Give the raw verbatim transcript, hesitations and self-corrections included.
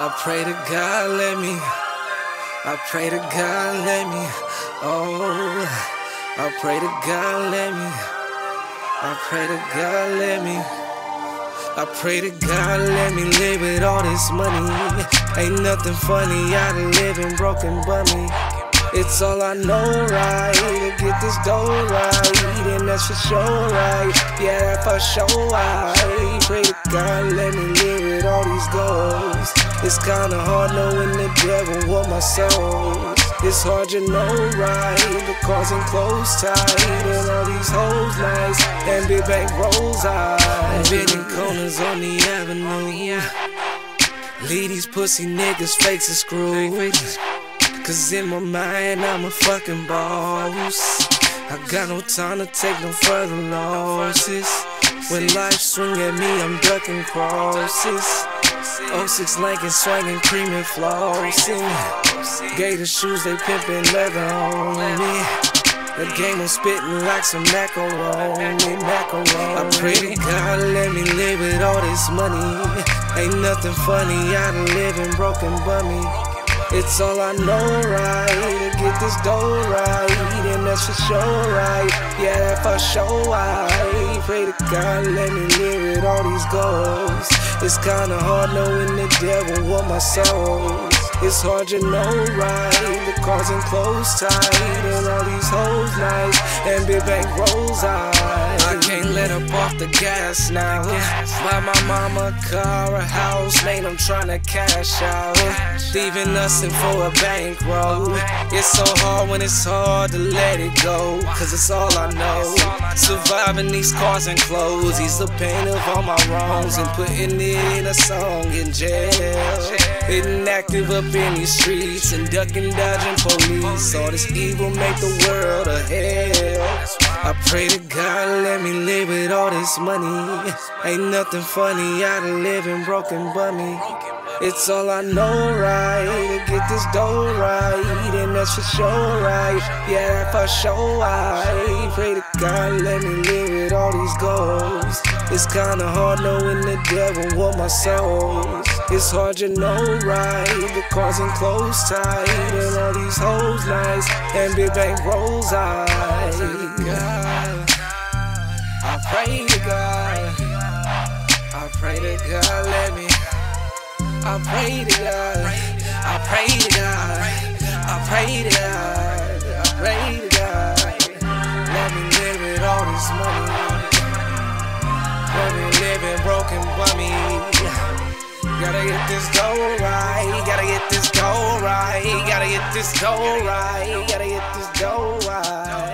I pray to God let me, I pray to God let me, oh, I pray to God let me, I pray to God let me, I pray to God let me live with all this money. Ain't nothing funny out of living broken bummy. It's all I know, right, to get this dough right, and that's for sure, right, yeah, that for sure, right. Pray to God, let me live with all these goals. It's kinda hard knowing the devil want my soul. It's hard to know, right, the cars and clothes tight, and all these hoes nice, and big bank rolls high. Bending corners on the avenue, leave these pussy niggas fakes and screws. Cause in my mind I'm a fucking boss. I got no time to take no further losses. When life swing at me, I'm ducking crosses. oh six Lincoln swinging, cream and flossing. Gator shoes, they pimpin' leather on me. The game I'm spittin' like some macaroni, macaroni. I pray to God let me live with all this money. Ain't nothing funny out of living broken bummy. It's all I know, right, to get this dough right, and that's for sure, right, yeah, that for sure, right. Pray to God, let me live with all these goals. It's kinda hard knowing the devil want my soul. It's hard to know, right, the cars and clothes tight, and all these hoes nice, and big bank rolls high. I can't let up off the gas now. Buy my mama a car, a house, man, I'm tryna cash out. Leaving us in for a bankroll. It's so hard when it's hard to let it go, cause it's all I know. Surviving these cars and clothes, he's the pain of all my wrongs, and putting it in a song in jail. Hitting active up in these streets and ducking, dodging police. All this evil make the world a hell. I pray to God let me live with all this money. Ain't nothing funny out of living broken bummy. It's all I know, right, to get this dough right, and that's for sure, right, yeah, that for sure, right. Pray to God let me live with all these goals. It's kinda hard knowing the devil want my soul. It's hard to know, right, the cars and clothes tight, and all these hoes nice, and big bank rolls high. God, I pray to God, I pray to God let me, I pray to God, I pray to God, I pray to God, I pray to God. Let me live with all this money. Let me live in broken bummy. Gotta get this dough right, gotta get this dough right, gotta get this dough right, gotta get this dough right.